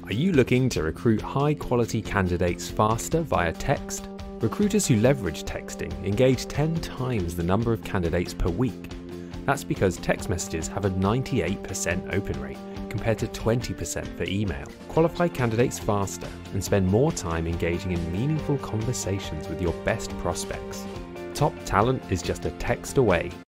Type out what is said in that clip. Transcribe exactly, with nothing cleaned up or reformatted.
Are you looking to recruit high-quality candidates faster via text? Recruiters who leverage texting engage ten times the number of candidates per week. That's because text messages have a ninety-eight percent open rate compared to twenty percent for email. Qualify candidates faster and spend more time engaging in meaningful conversations with your best prospects. Top talent is just a text away.